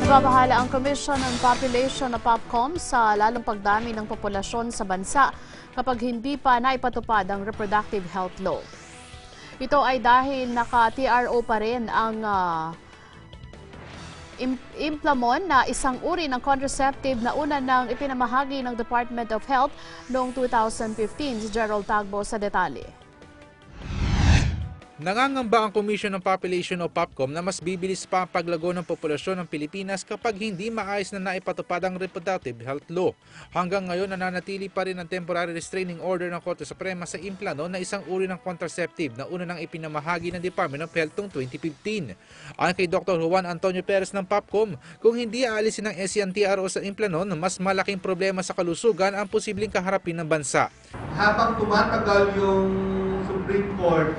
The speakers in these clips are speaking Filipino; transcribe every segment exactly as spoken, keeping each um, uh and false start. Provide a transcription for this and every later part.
Nababahala ang Commission on Population na PopCom sa lalong pagdami ng populasyon sa bansa kapag hindi pa naipatupad ang Reproductive Health Law. Ito ay dahil naka-T R O pa rin ang uh, implamon na isang uri ng contraceptive na una nang ipinamahagi ng Department of Health noong two thousand fifteen. Si Gerald Tagbo sa detalye. Nangangamba ang Commission on Population o PopCom na mas bibilis pa ang paglago ng populasyon ng Pilipinas kapag hindi maayos na naipatupad ang Reproductive Health Law. Hanggang ngayon, nananatili pa rin ang temporary restraining order ng Korte Suprema sa implano na isang uri ng contraceptive na una nang ipinamahagi ng Department of Health noong twenty fifteen. Ayon kay Doctor Juan Antonio Perez ng PopCom, kung hindi aalisin ng S C N T R O sa implanon, mas malaking problema sa kalusugan ang posibleng kaharapin ng bansa. Habang tumatagal yung Supreme Court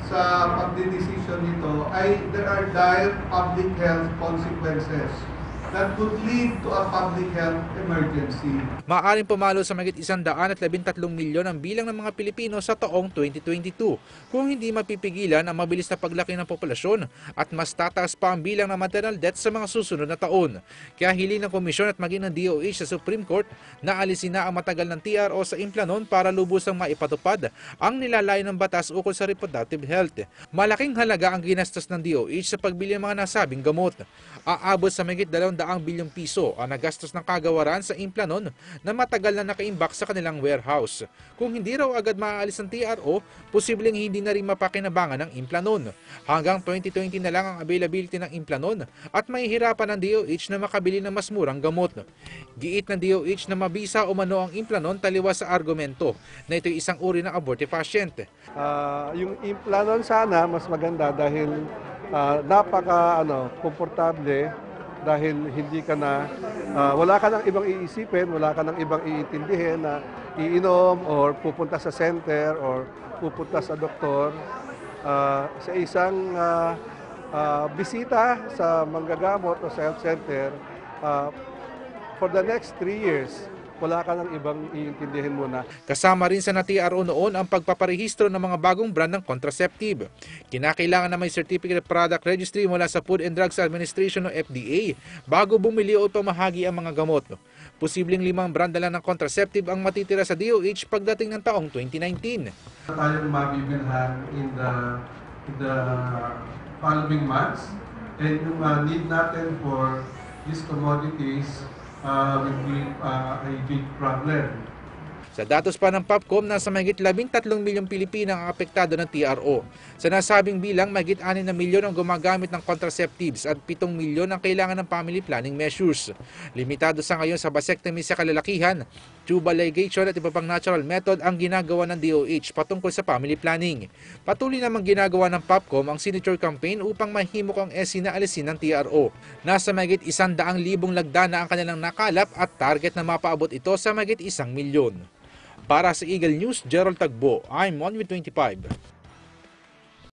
sa pagdedesisyon nito ay there are dire public health consequences that could lead to a public health emergency. Maaaring pumalo sa mahigit isang daan at labintatlong milyon ang bilang ng mga Pilipino sa taong twenty twenty-two kung hindi mapipigilan ang mabilis na paglaki ng populasyon at mas tataas pa ang bilang ng maternal death sa mga susunod na taon. Kaya hiling ng Komisyon at maging ng D O H sa Supreme Court na alisin na ang matagal ng T R O sa implanon para lubusang maipatupad ang nilalayo ng batas ukol sa reproductive health. Malaking halaga ang ginastos ng D O H sa pagbili ng mga nasabing gamot. Aabot sa mahigit dalawang daang bilyong piso ang nagastos ng kagawaran sa implanon na matagal na nakaimbak sa kanilang warehouse. Kung hindi raw agad maaalis ang T R O, posibleng hindi na rin mapakinabangan ng implanon. Hanggang twenty twenty na lang ang availability ng implanon at mahihirapan ng D O H na makabili ng mas murang gamot. Giit ng D O H na mabisa umano ang implanon taliwas sa argumento na ito'y isang uri ng abortive patient. Uh, yung implanon sana mas maganda dahil uh, napaka ano, komportable dahil hindi ka na, uh, wala ka ng ibang iisipin, wala ka ng ibang iintindihin na iinom or pupunta sa center or pupunta sa doktor. Uh, sa isang uh, uh, bisita sa manggagamot o sa health center, uh, for the next three years, wala ka ng ibang iintindihin muna. Kasama rin sa na-T R O noon ang pagpaparehistro ng mga bagong brand ng contraceptive. Kinakailangan na may Certificate of Product Registry mula sa Food and Drugs Administration o F D A bago bumili o ipamahagi ang mga gamot. Posibleng limang brand na lang ng contraceptive ang matitira sa D O H pagdating ng taong twenty nineteen. Tayong mabibilhan in the, in the following months and yung uh, need natin for these commodities Uh, will be uh, a big problem. Sa datos pa ng PopCom, nasa mahigit labing tatlong milyong Pilipina ang apektado ng T R O. Sa nasabing bilang, mahigit anim na milyon ang gumagamit ng contraceptives at pitong milyon ang kailangan ng family planning measures. Limitado sa ngayon sa vasectomy sa kalalakihan, tubal ligation at iba pang natural method ang ginagawa ng D O H patungkol sa family planning. Patuloy namang ginagawa ng PopCom ang signature campaign upang mahimok ang S C na alisin ng T R O. Nasa mahigit isang daang libong lagda na ang kanilang nakalap at target na mapaabot ito sa mahigit isang milyon. Para sa Eagle News, Gerald Tagbo, I'm one with twenty-five.